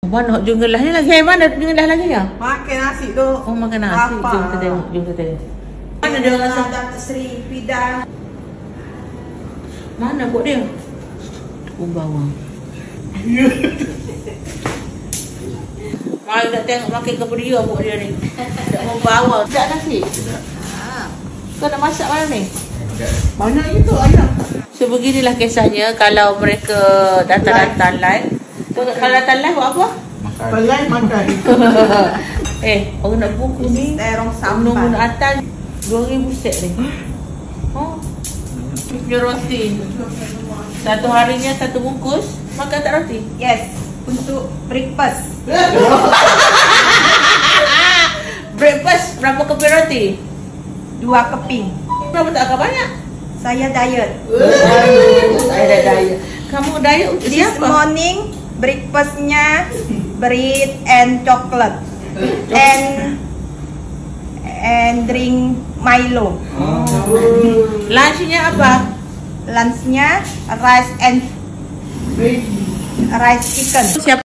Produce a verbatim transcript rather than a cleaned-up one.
Mana junggelah ni lagi? Hey, mana junggelah lagi ya? Makan nasi tu. Oh, makan nasi. Apa? Jom kita tengok, jom kita tengok. Mana dia rasa? Datuk Seri Bidang. Mana buat dia? Oh, bawang. Mari nak tengok makan ke dia buat dia ni. Tak mau bawang. Tak nasi? Tidak. Kau nak masak mana ni? Mana itu ayam? So beginilah kisahnya kalau mereka datang-datang live. So, kalau datang live buat apa? Makan. Pelai makan. Eh, orang nak buku ni Terong Samnung sampan. atas dua ribu set ni. Oh. Punya roti. Satu harinya satu bungkus. Makan tak roti? Yes, untuk breakfast. Breakfast berapa keping roti? Dua keping. Kenapa tak agak banyak? Saya diet. Saya dah diet. Kamu diet untuk dia This apa? morning breakfastnya bread and chocolate and and drink Milo. Lunchnya apa? Lunchnya rice and rice chicken. Siapa